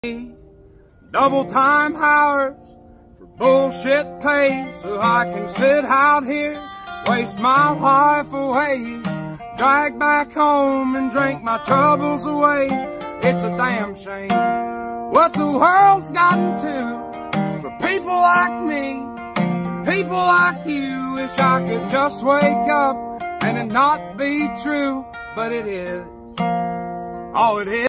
Double time hours for bullshit pay, so I can sit out here, waste my life away, drag back home and drink my troubles away. It's a damn shame what the world's gotten to for people like me, people like you. Wish I could just wake up and it not be true, but it is. Oh, it is.